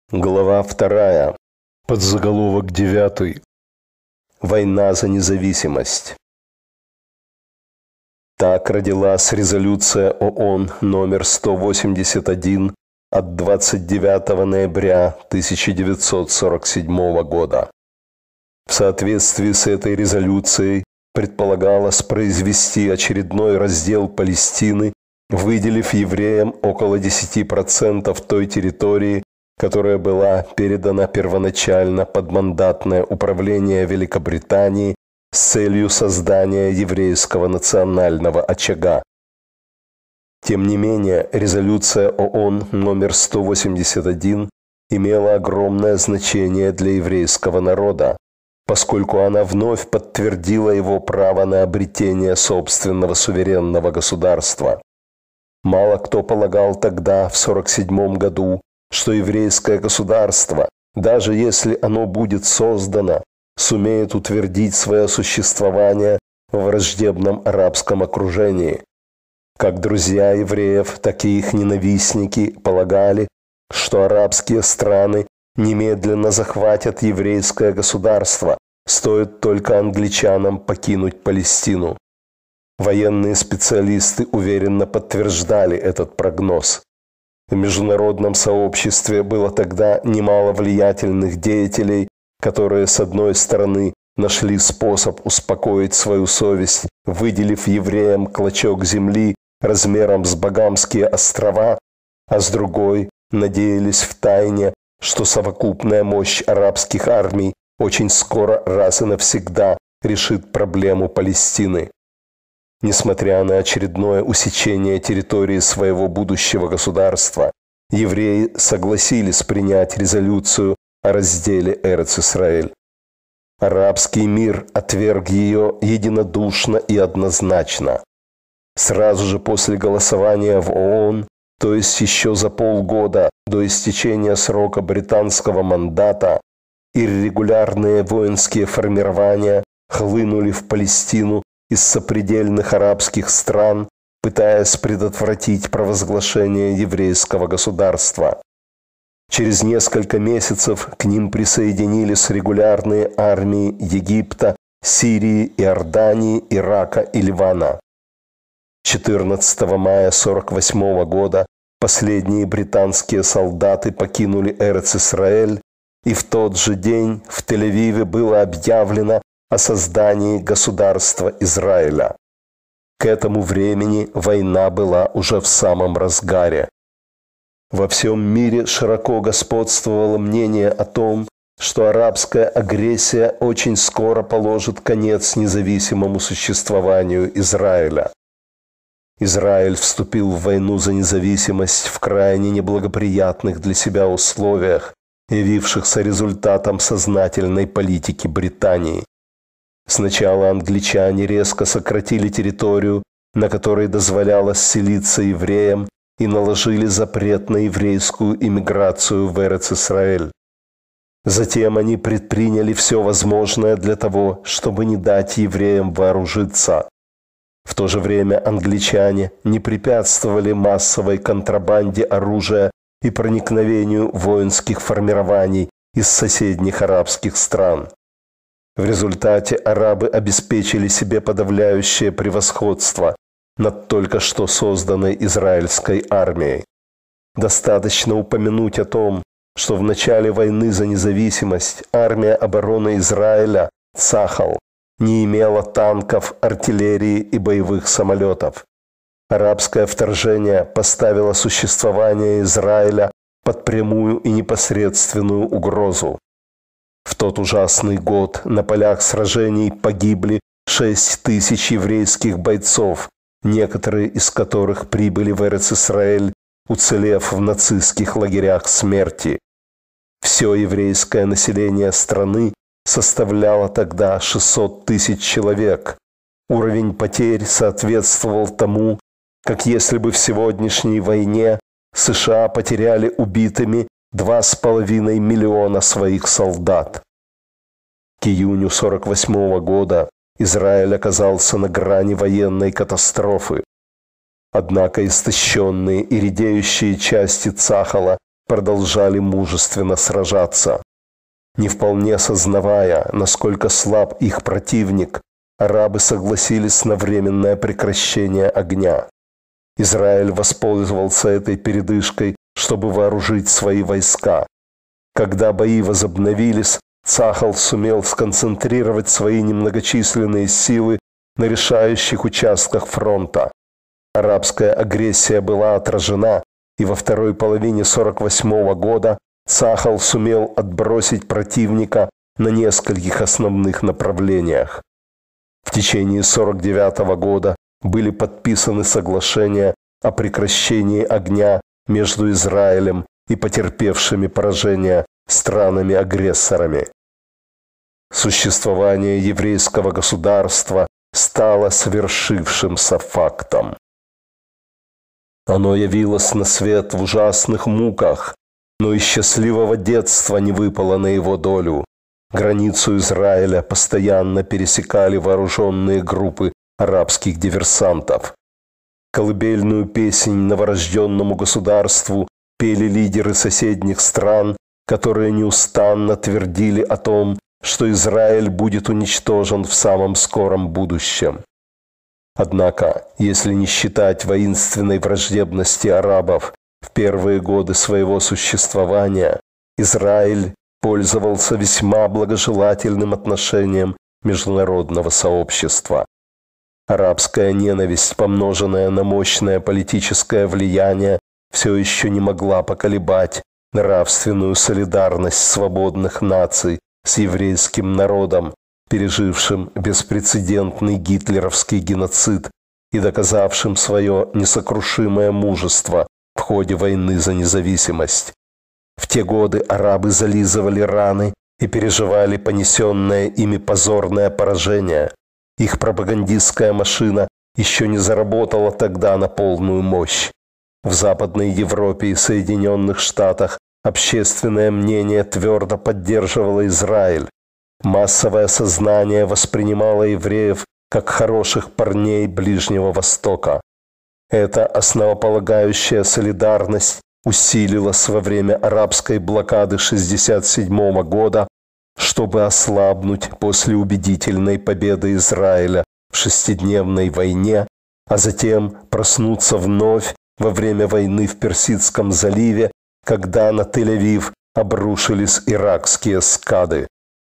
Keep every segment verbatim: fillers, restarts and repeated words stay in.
Глава вторая. Подзаголовок девятый. Война за независимость. Так родилась резолюция ООН номер сто восемьдесят один от двадцать девятого ноября тысяча девятьсот сорок седьмого года. В соответствии с этой резолюцией предполагалось произвести очередной раздел Палестины, выделив евреям около десяти процентов той территории, которая была передана первоначально под мандатное управление Великобритании с целью создания еврейского национального очага. Тем не менее, резолюция ООН номер сто восемьдесят один имела огромное значение для еврейского народа, поскольку она вновь подтвердила его право на обретение собственного суверенного государства. Мало кто полагал тогда, в сорок седьмом году, что еврейское государство, даже если оно будет создано, сумеет утвердить свое существование в враждебном арабском окружении. Как друзья евреев, так и их ненавистники полагали, что арабские страны немедленно захватят еврейское государство, стоит только англичанам покинуть Палестину. Военные специалисты уверенно подтверждали этот прогноз. В международном сообществе было тогда немало влиятельных деятелей, которые, с одной стороны, нашли способ успокоить свою совесть, выделив евреям клочок земли размером с Багамские острова, а с другой надеялись втайне, что совокупная мощь арабских армий очень скоро раз и навсегда решит проблему Палестины. Несмотря на очередное усечение территории своего будущего государства, евреи согласились принять резолюцию о разделе Эрец-Исраэль. Арабский мир отверг ее единодушно и однозначно. Сразу же после голосования в ООН, то есть еще за полгода до истечения срока британского мандата, иррегулярные воинские формирования хлынули в Палестину из сопредельных арабских стран, пытаясь предотвратить провозглашение еврейского государства. Через несколько месяцев к ним присоединились регулярные армии Египта, Сирии, Иордании, Ирака и Ливана. четырнадцатого мая сорок восьмого года последние британские солдаты покинули Эрец-Исраэль, и в тот же день в Тель-Авиве было объявлено о создании государства Израиля. К этому времени война была уже в самом разгаре. Во всем мире широко господствовало мнение о том, что арабская агрессия очень скоро положит конец независимому существованию Израиля. Израиль вступил в войну за независимость в крайне неблагоприятных для себя условиях, явившихся результатом сознательной политики Британии. Сначала англичане резко сократили территорию, на которой дозволялось селиться евреям, и наложили запрет на еврейскую иммиграцию в Эрец-Исраэль. Затем они предприняли все возможное для того, чтобы не дать евреям вооружиться. В то же время англичане не препятствовали массовой контрабанде оружия и проникновению воинских формирований из соседних арабских стран. В результате арабы обеспечили себе подавляющее превосходство над только что созданной израильской армией. Достаточно упомянуть о том, что в начале войны за независимость армия обороны Израиля, Цахал, не имела танков, артиллерии и боевых самолетов. Арабское вторжение поставило существование Израиля под прямую и непосредственную угрозу. В тот ужасный год на полях сражений погибли шесть тысяч еврейских бойцов, некоторые из которых прибыли в Эрец-Исраэль, уцелев в нацистских лагерях смерти. Все еврейское население страны составляло тогда шестьсот тысяч человек. Уровень потерь соответствовал тому, как если бы в сегодняшней войне США потеряли убитыми два с половиной миллиона своих солдат. К июню сорок восьмого года Израиль оказался на грани военной катастрофы. Однако истощенные и редеющие части Цахала продолжали мужественно сражаться. Не вполне сознавая, насколько слаб их противник, арабы согласились на временное прекращение огня. Израиль воспользовался этой передышкой, чтобы вооружить свои войска. Когда бои возобновились, Цахал сумел сконцентрировать свои немногочисленные силы на решающих участках фронта. Арабская агрессия была отражена, и во второй половине сорок восьмого года Цахал сумел отбросить противника на нескольких основных направлениях. В течение сорок девятого года были подписаны соглашения о прекращении огня между Израилем и потерпевшими поражение странами-агрессорами. Существование еврейского государства стало свершившимся фактом. Оно явилось на свет в ужасных муках, но и счастливого детства не выпало на его долю. Границу Израиля постоянно пересекали вооруженные группы арабских диверсантов. Колыбельную песнь новорожденному государству пели лидеры соседних стран, которые неустанно твердили о том, что Израиль будет уничтожен в самом скором будущем. Однако, если не считать воинственной враждебности арабов в первые годы своего существования, Израиль пользовался весьма благожелательным отношением международного сообщества. Арабская ненависть, помноженная на мощное политическое влияние, все еще не могла поколебать нравственную солидарность свободных наций с еврейским народом, пережившим беспрецедентный гитлеровский геноцид и доказавшим свое несокрушимое мужество в ходе войны за независимость. В те годы арабы зализывали раны и переживали понесенное ими позорное поражение. Их пропагандистская машина еще не заработала тогда на полную мощь. В Западной Европе и Соединенных Штатах общественное мнение твердо поддерживало Израиль. Массовое сознание воспринимало евреев как хороших парней Ближнего Востока. Эта основополагающая солидарность усилилась во время арабской блокады шестьдесят седьмого года, чтобы ослабнуть после убедительной победы Израиля в шестидневной войне, а затем проснуться вновь во время войны в Персидском заливе, когда на Тель-Авив обрушились иракские скады.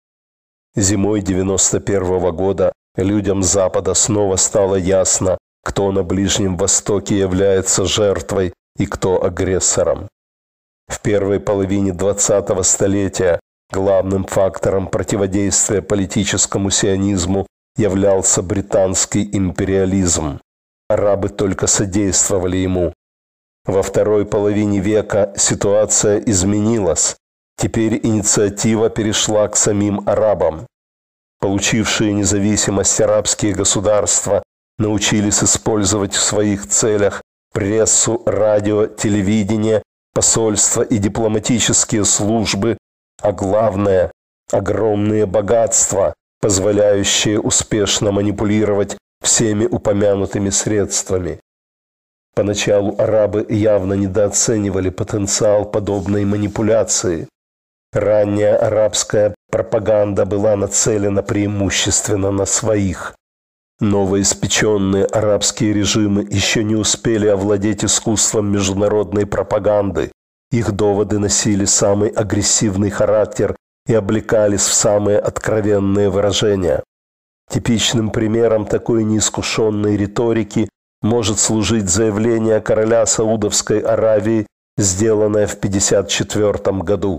Зимой девяносто первого года людям Запада снова стало ясно, кто на Ближнем Востоке является жертвой и кто агрессором. В первой половине двадцатого столетия главным фактором противодействия политическому сионизму являлся британский империализм. Арабы только содействовали ему. Во второй половине века ситуация изменилась. Теперь инициатива перешла к самим арабам. Получившие независимость арабские государства научились использовать в своих целях прессу, радио, телевидение, посольства и дипломатические службы, а главное – огромные богатства, позволяющие успешно манипулировать всеми упомянутыми средствами. Поначалу арабы явно недооценивали потенциал подобной манипуляции. Ранняя арабская пропаганда была нацелена преимущественно на своих. Новоиспеченные арабские режимы еще не успели овладеть искусством международной пропаганды. Их доводы носили самый агрессивный характер и облекались в самые откровенные выражения. Типичным примером такой неискушенной риторики может служить заявление короля Саудовской Аравии, сделанное в пятьдесят четвёртом году.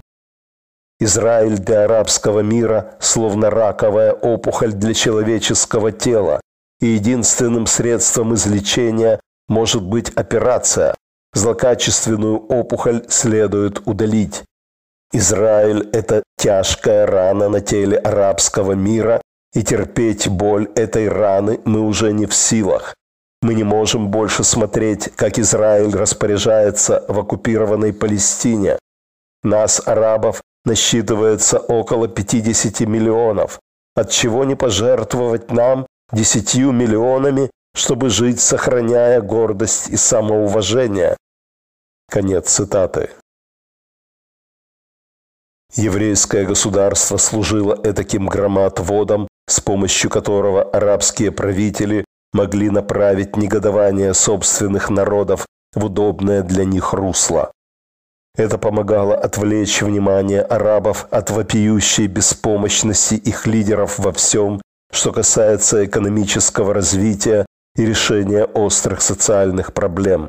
Израиль для арабского мира словно раковая опухоль для человеческого тела, и единственным средством излечения может быть операция. Злокачественную опухоль следует удалить. Израиль – это тяжкая рана на теле арабского мира, и терпеть боль этой раны мы уже не в силах. Мы не можем больше смотреть, как Израиль распоряжается в оккупированной Палестине. Нас, арабов, насчитывается около пятидесяти миллионов. Отчего не пожертвовать нам десятью миллионами, чтобы жить, сохраняя гордость и самоуважение? Конец цитаты. Еврейское государство служило этаким громоотводом, с помощью которого арабские правители могли направить негодование собственных народов в удобное для них русло. Это помогало отвлечь внимание арабов от вопиющей беспомощности их лидеров во всем, что касается экономического развития и решения острых социальных проблем.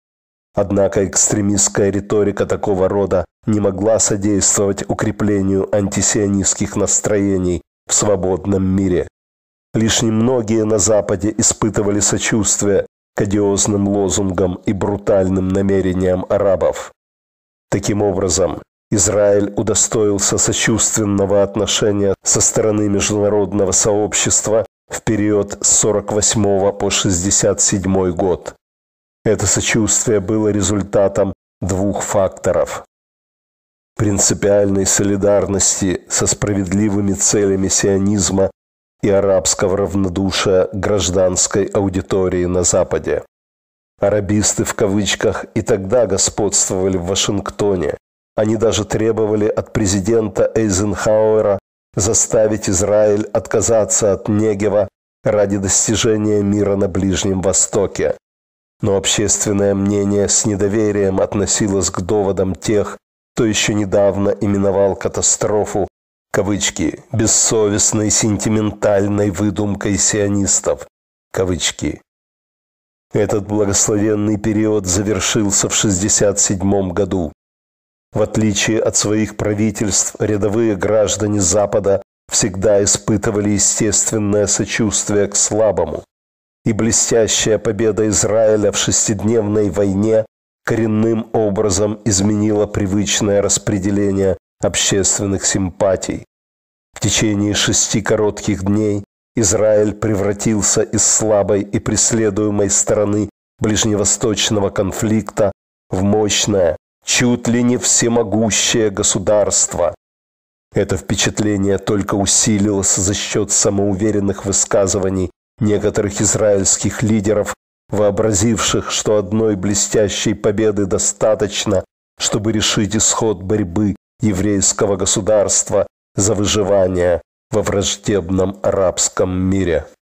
Однако экстремистская риторика такого рода не могла содействовать укреплению антисионистских настроений в свободном мире. Лишь немногие на Западе испытывали сочувствие к одиозным лозунгам и брутальным намерениям арабов. Таким образом, Израиль удостоился сочувственного отношения со стороны международного сообщества в период с сорок восьмого по шестьдесят седьмой год. Это сочувствие было результатом двух факторов: принципиальной солидарности со справедливыми целями сионизма и арабского равнодушия гражданской аудитории на Западе. Арабисты в кавычках и тогда господствовали в Вашингтоне. Они даже требовали от президента Эйзенхауэра заставить Израиль отказаться от Негева ради достижения мира на Ближнем Востоке. Но общественное мнение с недоверием относилось к доводам тех, кто еще недавно именовал катастрофу, кавычки, бессовестной сентиментальной выдумкой сионистов, кавычки. Этот благословенный период завершился в шестьдесят седьмом году. В отличие от своих правительств, рядовые граждане Запада всегда испытывали естественное сочувствие к слабому. И блестящая победа Израиля в шестидневной войне коренным образом изменила привычное распределение общественных симпатий. В течение шести коротких дней Израиль превратился из слабой и преследуемой стороны ближневосточного конфликта в мощное, чуть ли не всемогущее государство. Это впечатление только усилилось за счет самоуверенных высказываний некоторых израильских лидеров, вообразивших, что одной блестящей победы достаточно, чтобы решить исход борьбы еврейского государства за выживание во враждебном арабском мире.